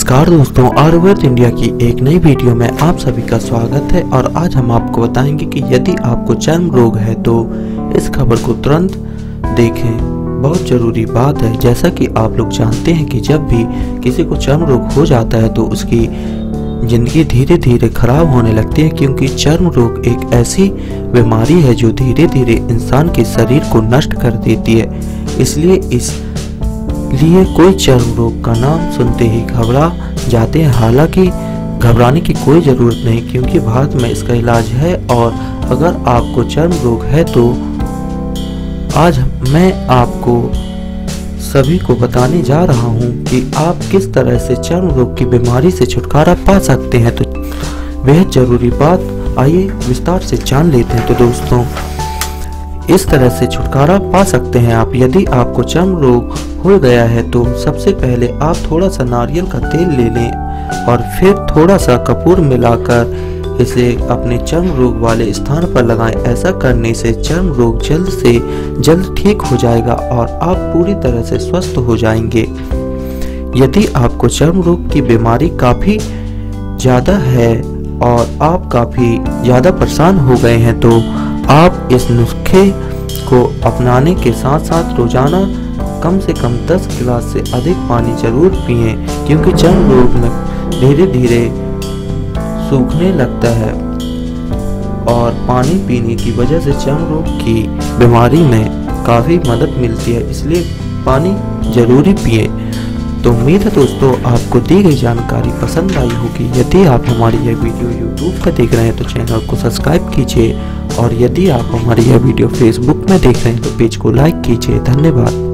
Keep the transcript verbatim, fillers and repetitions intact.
नमस्कार दोस्तों, आयुर्वेद इंडिया की एक नई वीडियो में आप सभी का स्वागत है। और आज हम आपको बताएंगे कि यदि आपको चर्म रोग है तो इस खबर को तुरंत देखें। बहुत ज़रूरी बात है। जैसा कि आप लोग जानते हैं कि जब भी किसी को चर्म रोग हो जाता है तो उसकी ज़िंदगी धीरे धीरे खराब होने लगती है, क्योंकि चर्म रोग एक ऐसी बीमारी है जो धीरे धीरे इंसान के शरीर को नष्ट कर देती है। इसलिए इस लिए कोई चर्म रोग का नाम सुनते ही घबरा जाते हैं। हालांकि घबराने की कोई ज़रूरत नहीं, क्योंकि भारत में इसका इलाज है। और अगर आपको चर्म रोग है तो आज मैं आपको सभी को बताने जा रहा हूं कि आप किस तरह से चर्म रोग की बीमारी से छुटकारा पा सकते हैं। तो बेहद ज़रूरी बात, आइए विस्तार से जान लेते हैं। तो दोस्तों, इस तरह से छुटकारा पा सकते हैं आप। यदि आपको चर्म रोग हो गया है तो सबसे पहले आप थोड़ा सा नारियल का तेल ले लें और फिर थोड़ा सा कपूर मिलाकर इसे अपने चर्म रोग वाले स्थान पर लगाएं। ऐसा करने से चर्म रोग जल्द से जल्द ठीक हो जाएगा और आप पूरी तरह से स्वस्थ हो जाएंगे। यदि आपको चर्म रोग की बीमारी काफ़ी ज़्यादा है और आप काफ़ी ज़्यादा परेशान हो गए हैं तो आप इस नुस्खे को अपनाने के साथ साथ रोजाना कम से कम दस गिलास से अधिक पानी जरूर पिएं, क्योंकि चर्म रोग में धीरे धीरे सूखने लगता है और पानी पीने की वजह से चर्म रोग की बीमारी में काफ़ी मदद मिलती है। इसलिए पानी जरूरी पिएं। तो उम्मीद है दोस्तों आपको दी गई जानकारी पसंद आई होगी। यदि आप हमारी यह वीडियो यूट्यूब पर देख रहे हैं तो चैनल को सब्सक्राइब कीजिए, और यदि आप हमारी यह वीडियो फेसबुक में देख रहे हैं तो पेज को लाइक कीजिए। धन्यवाद।